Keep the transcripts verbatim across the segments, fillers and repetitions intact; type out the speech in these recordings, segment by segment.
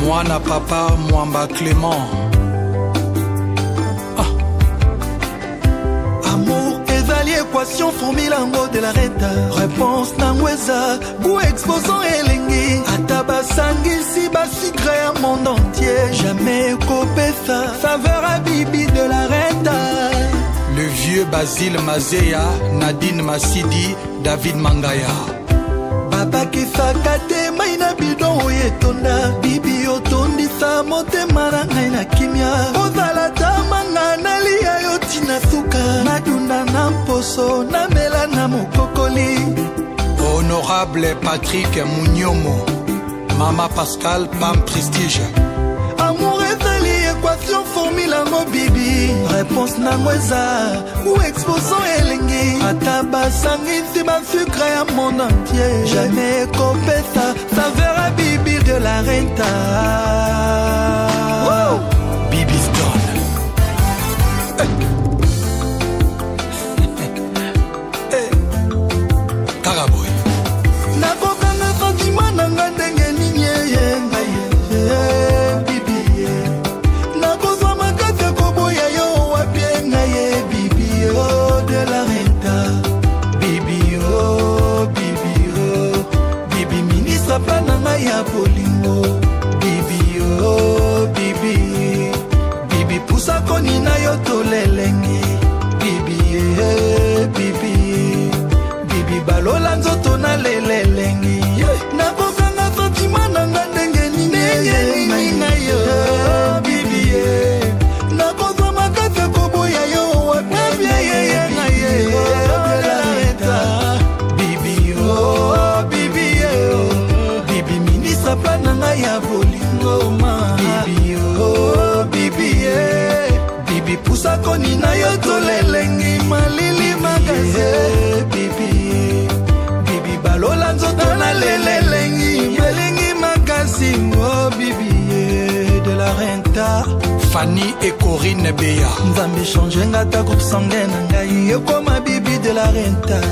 Moana papa Mwamba Clément. Ah. Amour ezali équation formule yango de la reta. Réponse nangweza bu exposant elengi. Ata basangisi basikre ya monde entier. Jamais kopesa saveur à bibi de la reta. Le vieux Basile Mazéa, Nadine Massidi, David Mangaya. Baba kisaka te maina bidon oyetonda. Bibi otondisa motema na ngai na kimia. Ozala tamanga nalia yo tina suka. Nadunda na mposo na mela na mokokoli. Honorable Patrick Mouniomo, Mama Pascal Pam Prestige. Amour ezali équation formule yango bibi. Réponse nangweza ou exposant elengi. Ata basangisi basucre ya monde entier. Jamais kopesa saveur à bibi de la renta. Wow. Bibi Stone. Hey. Karaboy. Nakokanga sentiment nanga ndenge nini ye ngai. Ya bolingo bibi oh bibi bibi pusa koni na yo tolelengi bibi eh bibi bibi balola nzoto na lelelengi na kokanga sentiment nanga ndenge nini na yo bibi eh na kozwa makase koboya yo wapi ye ye na ye bibi oh bibi Sapana ya bolingo ma bibi oh bibi eh bibi pusa koni na yo tolelengi malili magaze bibi bibi balola nzoto na lelelengi malengi makasi oh bibi de la renta. Fanny et Corinne Beya. Nzambe changer ngata groupe sanguin na ngai ekoma bibi de la renta.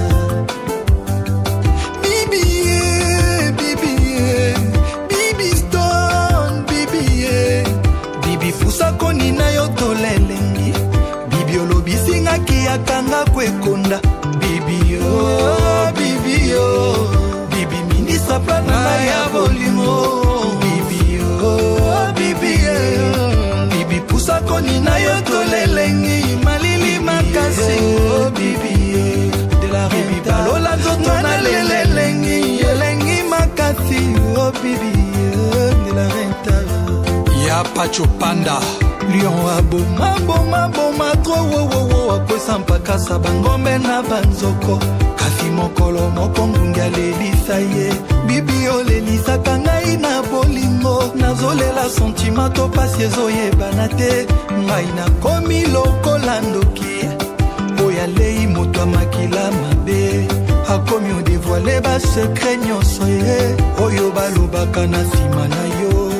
Koni na yo tolelengi bibi olobisi ngaki yakanga kwekonda bibi oh bibi oh bibi minisa plana ya bolimo bibi oh bibi eh bibi pusa koni na yo tolelengi malili makasi oh bibi de la renta balola nzoto na lelelengi elengi makasi oh bibi de la renta. Ya Pacho Panda Lion aboma boma boma tro wo wo wo akwesa mpaka sa bangombe na banzoko kasi mokolo moko ngungi alelisa ye bibi olelisa kangai na bolingo nazolela sentiment to pasi ezoyebana te ngai nakomi lokola ndoki oyo alei moto amakila mabe akomi odevoile basekret nyonso ye oyo balobaka na nsima na yo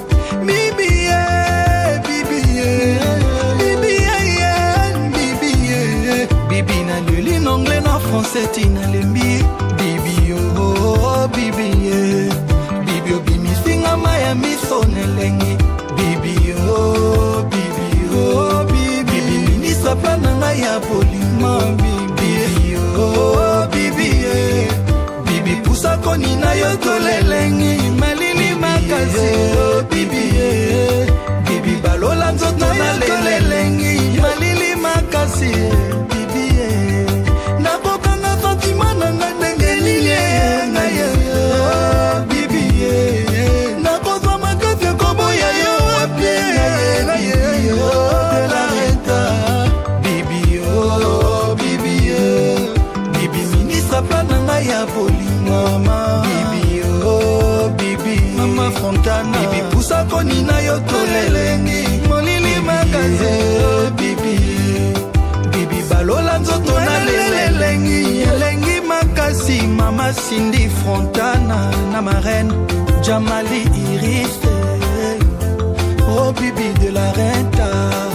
bibi na luli na anglais na français tina lembi bibi oh bibi bibi obimisinga maya miso nelengi bibi oh bibi oh bibi minisa plana na ya bolima bibi oh bibi bibi pusa koni na yo tolelengi malili makasi oh bibi bibi balola nzoto na lelelengi malili makasi ya bolingo mama bibi oh bibi mama Fontana bibi pusa koni na yo tolelengi molili magaze oh bibi bibi balola nzoto na lelelengi elengi makasi mama Cindy Fontana na marraine Jamali Iris oh bibi de la renta.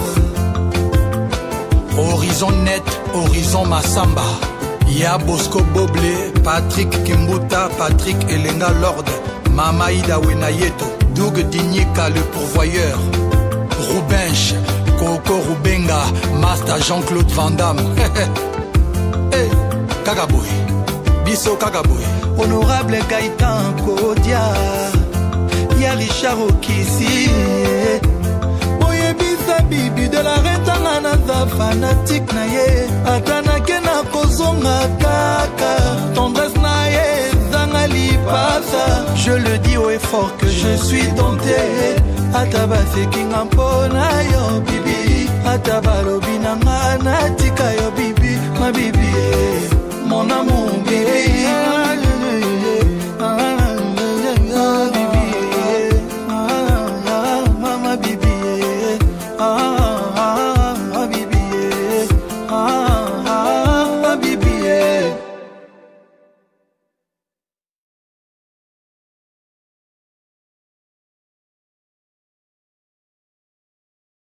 Horizon net, Horizon Massamba. Ya Bosco Boble, Patrick Kimbuta, Patrick Elenga Lord, Mama Ida Wenayeto, Doug Dinyeka le pourvoyeur, Roubenche, Coco Roubenga, Master Jean-Claude Van Damme. Hey, Kagaboy, Bisso Kagaboy. Honorable Gaëtan Kodia, Y'a Richard Okisi. Boye bisa bibi de la retanga na za fanatique na ye. Atana kena kozonga kaka, tendresse na ye zanga lipasa. Je le dis haut et fort que je suis dompté. Ataba sekinga mpona yo bibi, ataba lobina ngana tika yo bibi, ma bibi, mon amour bibi.